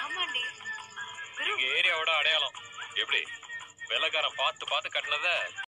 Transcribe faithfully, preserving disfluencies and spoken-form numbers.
ஆமாண்டி. குரு எங்க ஏரியாவோட அடையாளம் எப்படி வெள்ளக்காரன் பார்த்து பார்த்து கட்டினத